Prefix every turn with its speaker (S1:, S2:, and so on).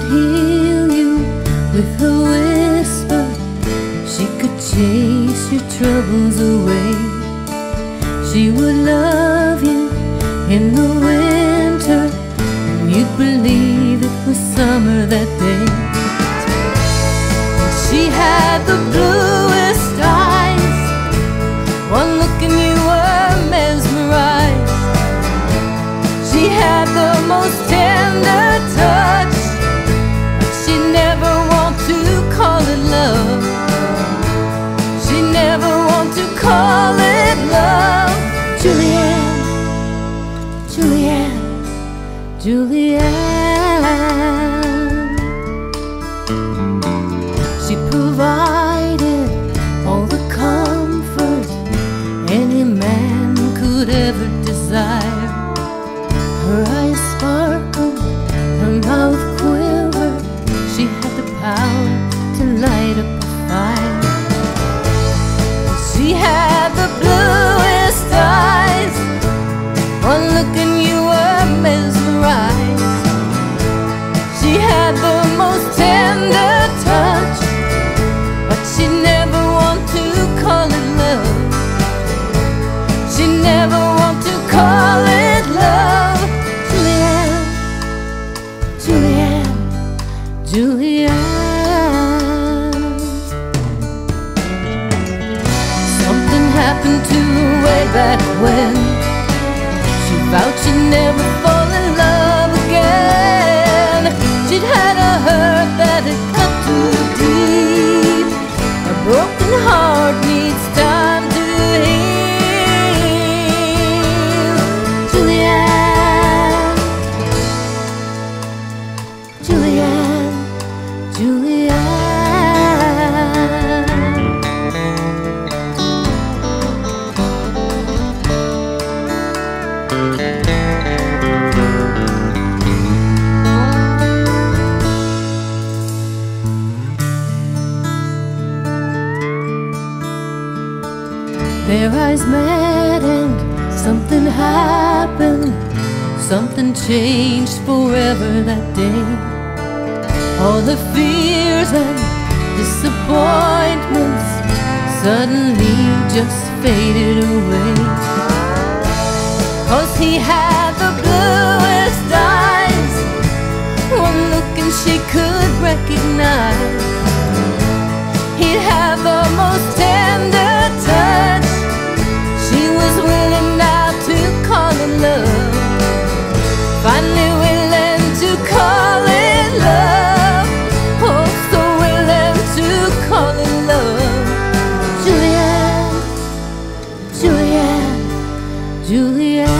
S1: heal you with a whisper. She could chase your troubles away. She would love you in the winter, and you'd believe it was summer that day. And she had the bluest eyes. One look and you were mesmerized. She had the most tender touch, but she never want to call it love. She never want to call it love. Julieanne, Julieanne, Julieanne. She provided all the comfort any man could ever desire. Her eyes sparkled, her mouth quivered. She had the power to light up a fire. She had the bluest eyes. One look and you were mesmerized. She had the most tender touch, but she never want to call it love. She never want to call it love. Julieanne, Julieanne, Julieanne. Something happened to her way back when. She vowed she'd never fall in love again. She'd had a hurt that had cut too deep. A broken heart needs time to heal. Julieanne, Julieanne, Julieanne. Their eyes met and something happened. Something changed forever that day. All the fears and disappointments suddenly just faded away. 'Cause he had the bluest eyes. One look and she could recognize. He'd have the most tender touch. She was willing now to call it love. Finally willing to call it love. Oh, so willing to call it love. Julieanne, Julieanne, Julieanne.